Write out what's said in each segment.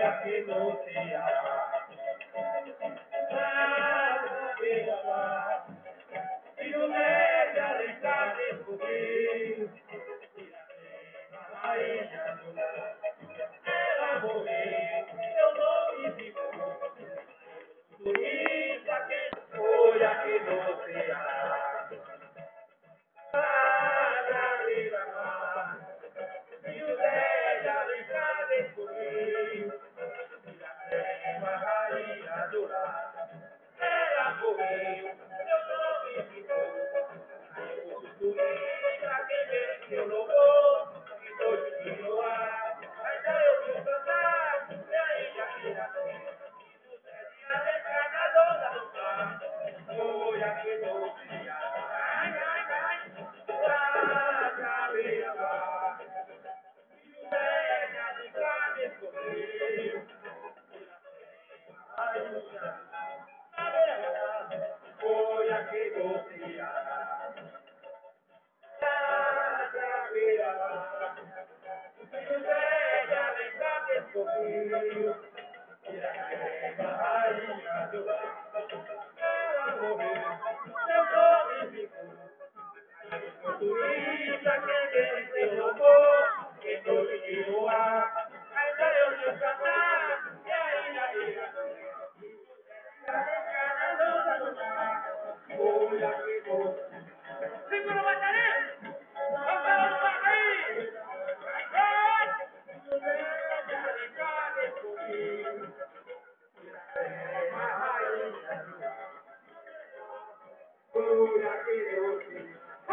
que no se hará. Nada me hará. Si no me dejar descubrir, a ella llorar. Ela morrer, eu não vivo. Bonita que foi a que não se hará. Nada me hará. Si no me dejar descubrir, vai a llorar. Ela morreu, eu não vivo. Bonita que venceu no voo, e hoje que no ar, ainda eu vou cantar, e ainda irá ser. A decada do mar, foi a que doce, ai, ai, ai, pra beira-mar. E o velho a decada escorreu, foi a que doce, pra beira-mar. E o velho a decada escorreu, rainha do mar. Ela morreu, seu nome ficou. Turista que venceu roubou, que noite que no ar, ainda eu te cantar, e ainda irá ser. A decada do mar, foi a que doce. Segura o bateria! Vamos falar no barco aí! Vai! A decada escolheu, a rainha do mar, foi a que doce.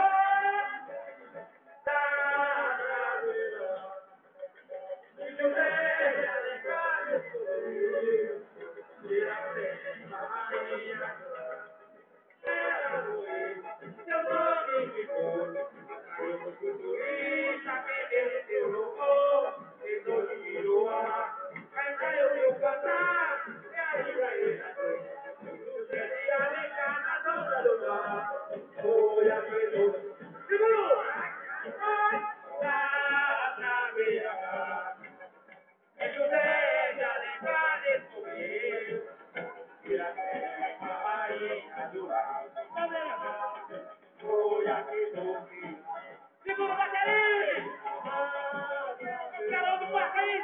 Segura a bateria! Calor do barco aí,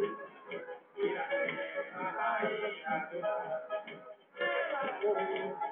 Zé!